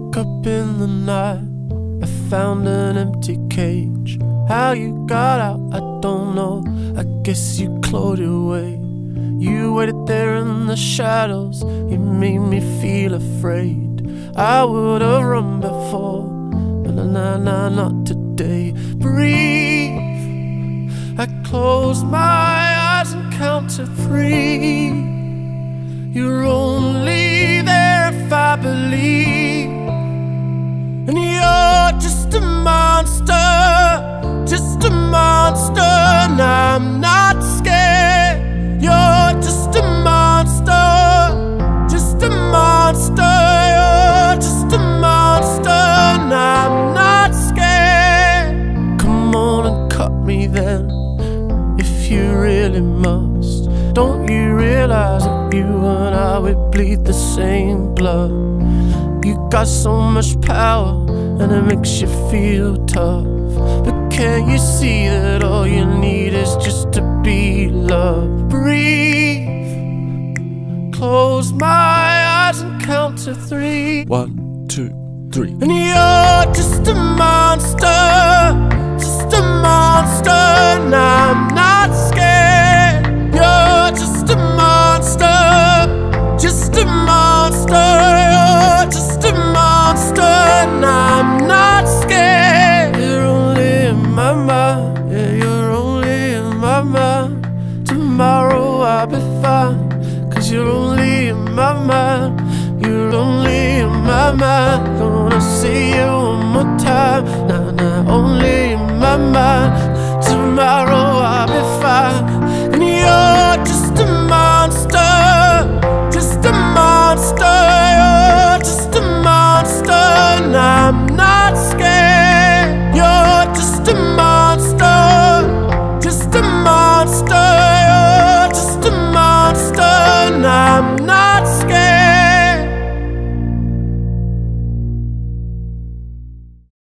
woke up in the night, I found an empty cage. How you got out, I don't know. I guess you clawed your way. You waited there in the shadows, you made me feel afraid. I would've run before, but nah, not today. Breathe. I close my eyes and count to 3. You're only there if I believe, and you're just a monster, just a monster. And I'm not scared. You're just a monster, just a monster. You're just a monster, and I'm not scared. Come on and cut me then, if you really must. Don't you realize that you and I, we bleed the same blood? You got so much power and it makes you feel tough, but can't you see that all you need is just to be loved? Breathe. Close my eyes and count to 3. 1, 2, 3. And you're just a monster, just a monster. And I'm not scared. You're just a monster, just a monster. You're just a monster, and I'm not scared. You're only in my mind, yeah, you're only in my mind. Tomorrow I'll be fine, 'cause you're only in my mind. You're only in my mind. Gonna see you one more time. Nah, only in my mind.